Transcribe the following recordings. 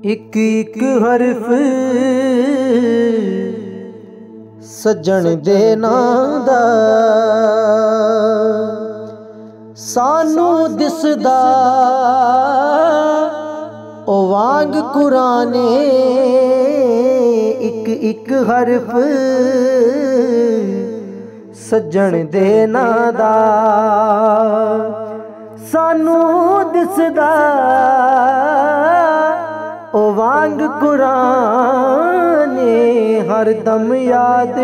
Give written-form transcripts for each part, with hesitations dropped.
एक एक हरफ सजन दे नां दा सानू दिसदा ओ वांग कुराने। एक एक हरफ सजन दे नां दा सानू दिसदा ओ वांग कुराने। हर दम याद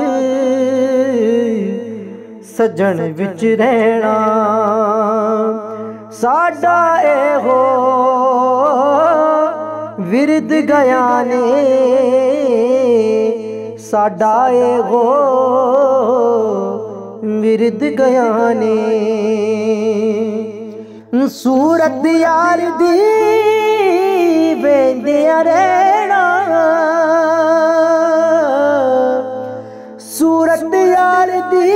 सजन विच रहना साडा एहो विरद गया ने। साडा एहो विरद गया ने। सूरत यार दी वेंदिया रहना सूरत यार दी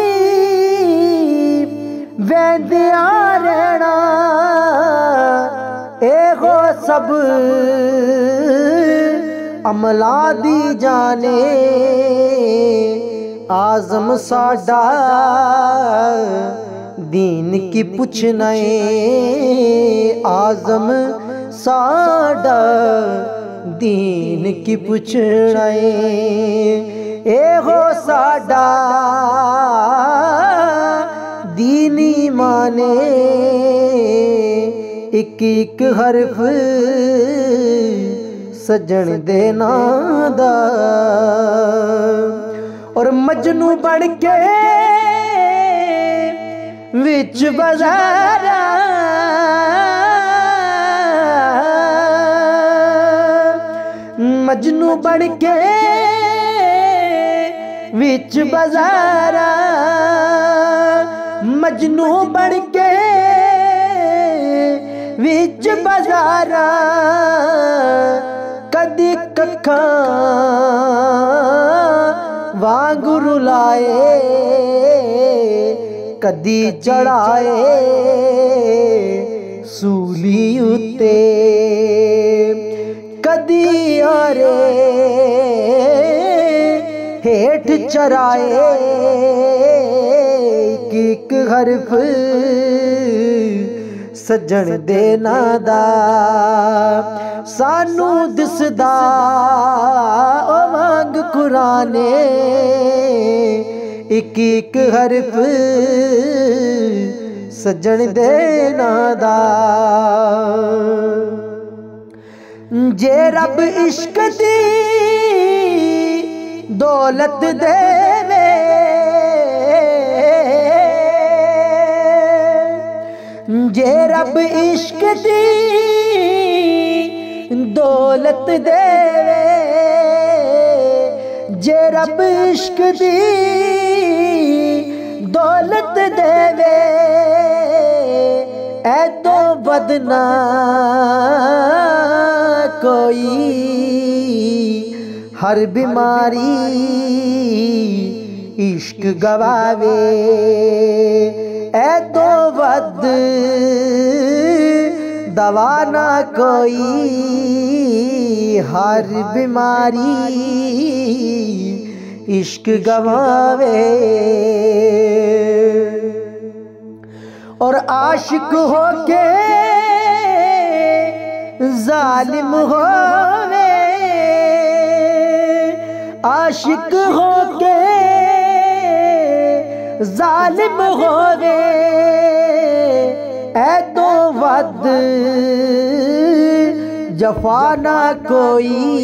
वेंदिया रहना। एहो सब अमला दी जाने आज़म साडा दीन की पुछना आज़म साडा दीन की पुछना। एहो साडा दीनी माने। एक एक हरफ सजन दे नां दा और मजनू बन के विच बाज़ारा मजनू बन के विच बाज़ारा मजनू बन के विच बाज़ारा। कदी कखा वांग रुलाए कदी चढ़ाए सूली उत्ते कदी आरे हेठ चराए। एक हरफ सजन दे नां दा सानू दिसदा ओ वांग कुराने। एक एक हरफ सजन दे नां दा जे रब इश्क दी दौलत देवे जे रब इश्क दी दौलत देवे जे रब इश्क दी दौलत देवे ऐ तो बदना कोई हर बीमारी इश्क गवावे। ऐ तो वद दवा ना कोई हर बीमारी इश्क गवावे। और आशिक होके जालिम होवे आशिक होके जालिम होवे ऐ तो वद जफा ना कोई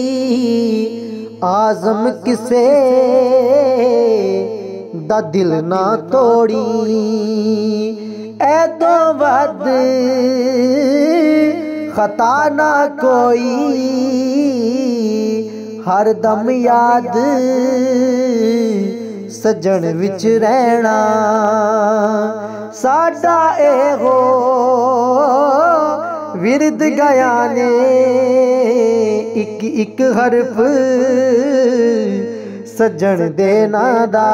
आज़म किसे दा दिल ना तोड़ी। ऐ तो वद खता ना कोई हर दम याद सजन विच रहना साडा एहो विरद गया ने। एक एक हरफ सजन दे नां दा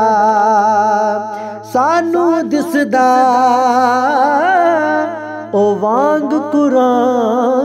सानू दिसदा ओ वांग कुरान।